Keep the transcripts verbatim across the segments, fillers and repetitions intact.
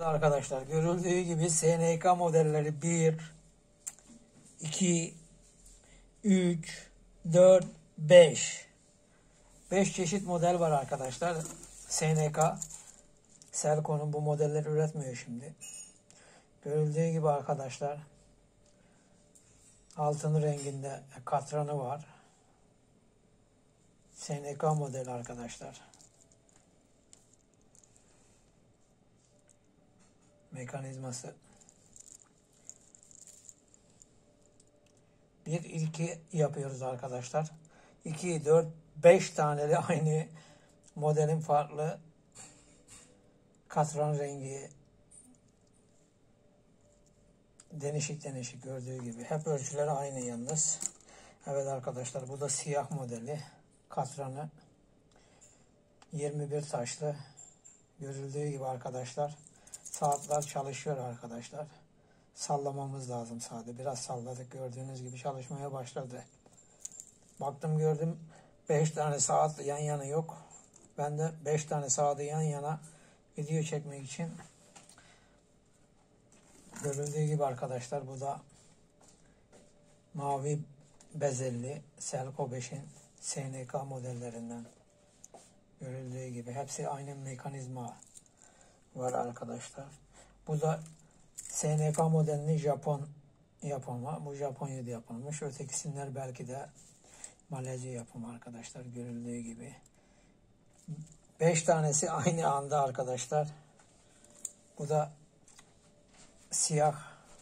Arkadaşlar görüldüğü gibi S N K modelleri bir, iki, üç, dört, beş. beş çeşit model var arkadaşlar. S N K Selco'nun bu modelleri üretmiyor şimdi. Görüldüğü gibi arkadaşlar altın renginde katranı var. S N K modeli arkadaşlar. Mekanizması. Bir iki yapıyoruz arkadaşlar. iki, dört, beş taneli aynı modelin farklı katran rengi, denişik denişik gördüğü gibi. Hep ölçüleri aynı yalnız. Evet arkadaşlar, bu da siyah modeli. Katranı yirmi bir taşlı. Görüldüğü gibi arkadaşlar. Saatler çalışıyor arkadaşlar. Sallamamız lazım sadece. Biraz salladık, gördüğünüz gibi çalışmaya başladı. Baktım gördüm beş tane saat yan yana yok. Ben de beş tane saati yan yana video çekmek için, görüldüğü gibi arkadaşlar, bu da mavi bezelli Selco beşin S N K modellerinden. Görüldüğü gibi hepsi aynı mekanizma var arkadaşlar. Bu da S N K modelinin Japon yapımı. Bu Japonya'da yapılmış. Ötekisinler belki de Malezya yapımı arkadaşlar. Görüldüğü gibi beş tanesi aynı anda arkadaşlar. Bu da siyah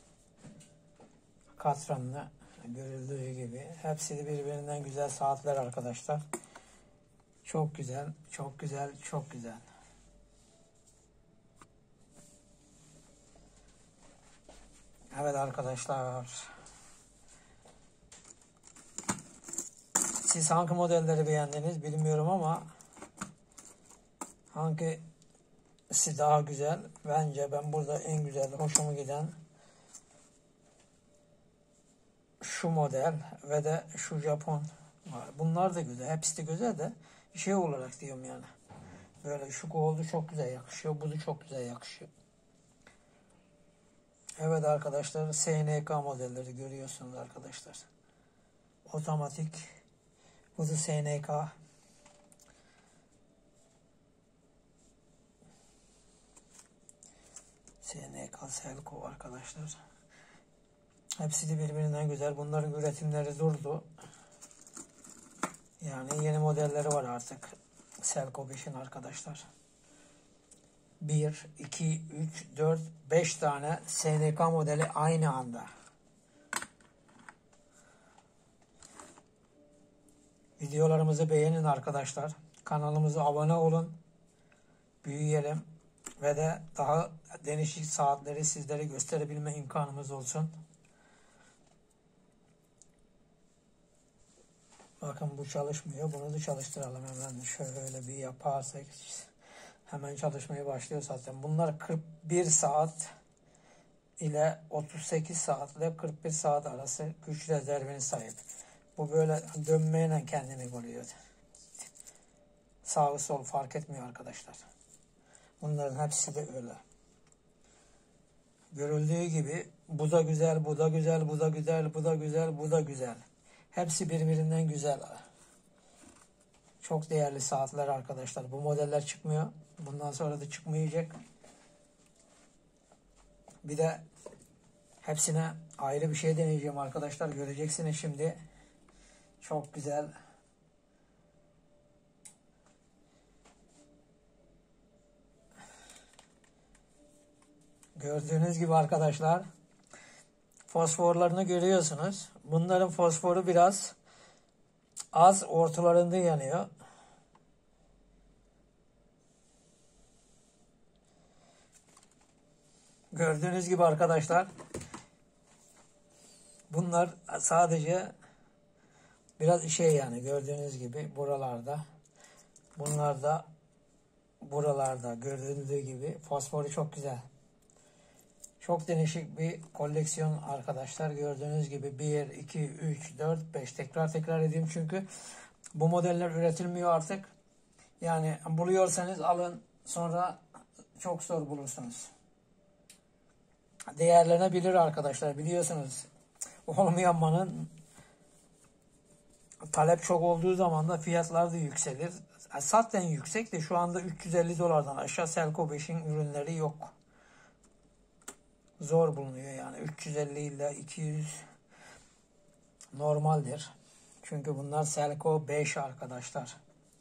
katranlı, görüldüğü gibi. Hepsi de birbirinden güzel saatler arkadaşlar. Çok güzel, çok güzel, çok güzel. Evet arkadaşlar. Siz hangi modelleri beğendiniz bilmiyorum ama hangisi daha güzel? Bence ben burada en güzel, hoşuma giden şu model ve de şu Japon var. Bunlar da güzel. Hepsi de güzel de şey olarak diyorum yani. Böyle şu goldu çok güzel yakışıyor. Bu da çok güzel yakışıyor. Evet arkadaşlar, S N K modelleri görüyorsunuz arkadaşlar. Otomatik. Bu da S N K. S N K Selco arkadaşlar. Hepsi de birbirinden güzel. Bunların üretimleri durdu. Yani yeni modelleri var artık. Selco beşin arkadaşlar. bir, iki, üç, dört, beş tane S N K modeli aynı anda. Videolarımızı beğenin arkadaşlar. Kanalımıza abone olun. Büyüyelim. Ve de daha değişik saatleri sizlere gösterebilme imkanımız olsun. Bakın bu çalışmıyor. Bunu da çalıştıralım hemen. Şöyle bir yaparsak hemen çalışmaya başlıyor zaten. Bunlar kırk bir saat ile otuz sekiz saat ile kırk bir saat arası güç rezervine sahip. Bu böyle dönmeyle kendini buluyor. Sağ sol fark etmiyor arkadaşlar. Bunların hepsi de öyle. Görüldüğü gibi bu da güzel, bu da güzel, bu da güzel, bu da güzel, bu da güzel. Hepsi birbirinden güzel. Çok değerli saatler arkadaşlar. Bu modeller çıkmıyor. Bundan sonra da çıkmayacak. Bir de hepsine ayrı bir şey deneyeceğim arkadaşlar. Göreceksiniz şimdi. Çok güzel. Gördüğünüz gibi arkadaşlar, fosforlarını görüyorsunuz. Bunların fosforu biraz az, ortalarında yanıyor. Gördüğünüz gibi arkadaşlar, bunlar sadece biraz şey yani, gördüğünüz gibi buralarda, bunlar da buralarda gördüğünüz gibi fosforu çok güzel. Çok değişik bir koleksiyon arkadaşlar. Gördüğünüz gibi bir, iki, üç, dört, beş. Tekrar tekrar edeyim çünkü bu modeller üretilmiyor artık. Yani buluyorsanız alın, sonra çok zor bulursunuz. değerlenebilir arkadaşlar. Biliyorsunuz olmayan malın talep çok olduğu zaman da fiyatlar da yükselir. Zaten yüksek de şu anda üç yüz elli dolardan aşağı Selco beşin ürünleri yok. Zor bulunuyor yani. üç yüz elli ile iki yüz normaldir. Çünkü bunlar Selco beş arkadaşlar.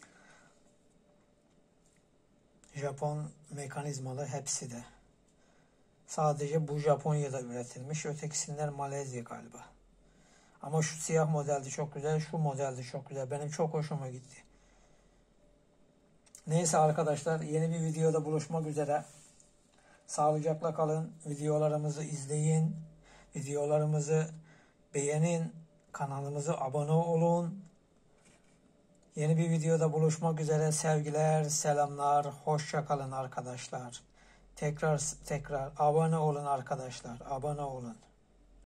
Japon mekanizmalı hepsi de. Sadece bu Japonya'da üretilmiş. Ötekisinler Malezya galiba. Ama şu siyah model de çok güzel. Şu model de çok güzel. Benim çok hoşuma gitti. Neyse arkadaşlar, yeni bir videoda buluşmak üzere. Sağlıcakla kalın. Videolarımızı izleyin. Videolarımızı beğenin. Kanalımıza abone olun. Yeni bir videoda buluşmak üzere. Sevgiler, selamlar. Hoşça kalın arkadaşlar. Tekrar tekrar abone olun arkadaşlar. Abone olun.